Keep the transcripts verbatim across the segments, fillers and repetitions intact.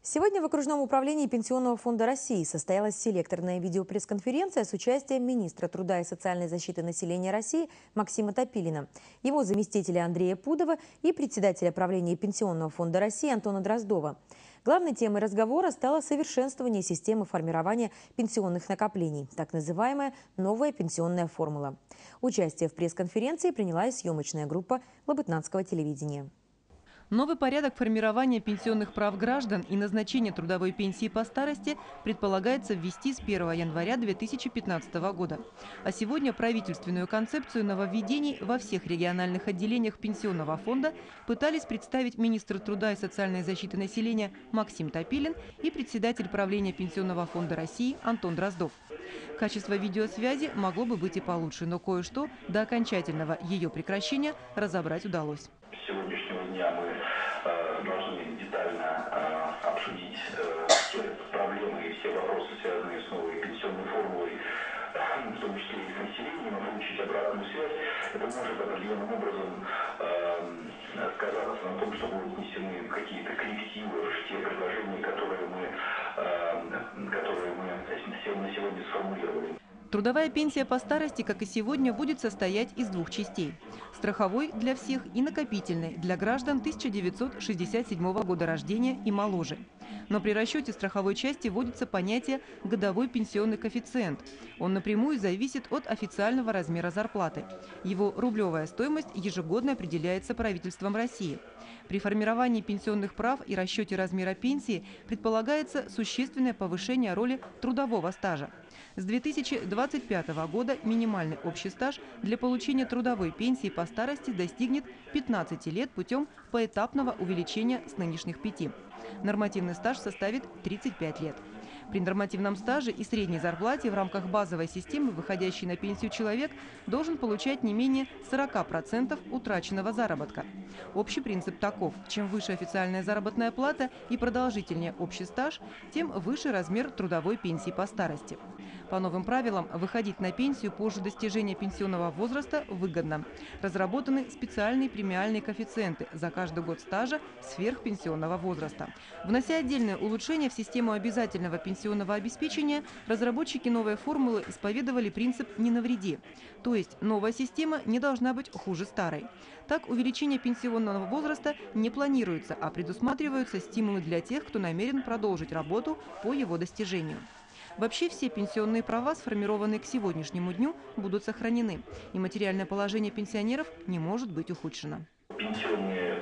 Сегодня в окружном управлении Пенсионного фонда России состоялась селекторная видеопресс-конференция с участием министра труда и социальной защиты населения России Максима Топилина, его заместителя Андрея Пудова и председателя правления Пенсионного фонда России Антона Дроздова. Главной темой разговора стало совершенствование системы формирования пенсионных накоплений, так называемая новая пенсионная формула. Участие в пресс-конференции приняла и съемочная группа Лабытнанского телевидения. Новый порядок формирования пенсионных прав граждан и назначения трудовой пенсии по старости предполагается ввести с первого января две тысячи пятнадцатого года. А сегодня правительственную концепцию нововведений во всех региональных отделениях Пенсионного фонда пытались представить министр труда и социальной защиты населения Максим Топилин и председатель правления Пенсионного фонда России Антон Дроздов. Качество видеосвязи могло бы быть и получше, но кое-что до окончательного ее прекращения разобрать удалось. С сегодняшнего дня мы э, должны детально э, обсудить э, все проблемы и все вопросы, связанные с новой пенсионной формулой, в том числе и с населением, и получить обратную связь. Это может определенным образом э, сказаться на том, что будут внесены какие-то коррективы в те предложения, которые мы, э, которые мы на сегодня сформулировали. Трудовая пенсия по старости, как и сегодня, будет состоять из двух частей. Страховой для всех и накопительной для граждан тысяча девятьсот шестьдесят седьмого года рождения и моложе. Но при расчете страховой части вводится понятие «годовой пенсионный коэффициент». Он напрямую зависит от официального размера зарплаты. Его рублевая стоимость ежегодно определяется правительством России. При формировании пенсионных прав и расчете размера пенсии предполагается существенное повышение роли трудового стажа. С две тысячи двадцать пятого года минимальный общий стаж для получения трудовой пенсии по старости достигнет пятнадцати лет путем поэтапного увеличения с нынешних пяти. Нормативный стаж составит тридцать пять лет. При нормативном стаже и средней зарплате в рамках базовой системы выходящий на пенсию человек должен получать не менее сорока процентов утраченного заработка. Общий принцип таков: чем выше официальная заработная плата и продолжительнее общий стаж, тем выше размер трудовой пенсии по старости. По новым правилам, выходить на пенсию позже достижения пенсионного возраста выгодно. Разработаны специальные премиальные коэффициенты за каждый год стажа сверхпенсионного возраста. Внося отдельное улучшение в систему обязательного пенсионного обеспечения, разработчики новой формулы исповедовали принцип «не навреди». То есть новая система не должна быть хуже старой. Так, увеличение пенсионного возраста не планируется, а предусматриваются стимулы для тех, кто намерен продолжить работу по его достижению. Вообще все пенсионные права, сформированные к сегодняшнему дню, будут сохранены, и материальное положение пенсионеров не может быть ухудшено. Пенсионные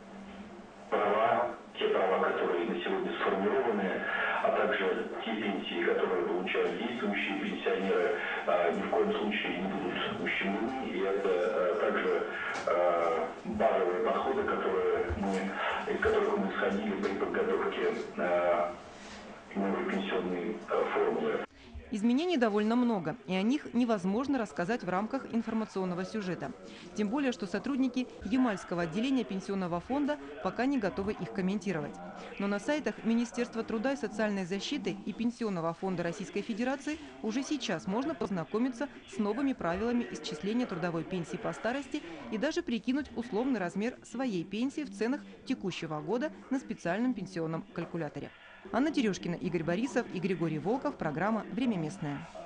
права, те права, которые на сегодня сформированы, а также те пенсии, которые получают действующие пенсионеры, ни в коем случае не будут ущемлены. И это также базовые подходы, которые мы, из которых мы исходили при подготовке новой пенсионной формулы. Изменений довольно много, и о них невозможно рассказать в рамках информационного сюжета. Тем более, что сотрудники Ямальского отделения Пенсионного фонда пока не готовы их комментировать. Но на сайтах Министерства труда и социальной защиты и Пенсионного фонда Российской Федерации уже сейчас можно познакомиться с новыми правилами исчисления трудовой пенсии по старости и даже прикинуть условный размер своей пенсии в ценах текущего года на специальном пенсионном калькуляторе. Анна Терешкина, Игорь Борисов и Григорий Волков. Программа «Время местное».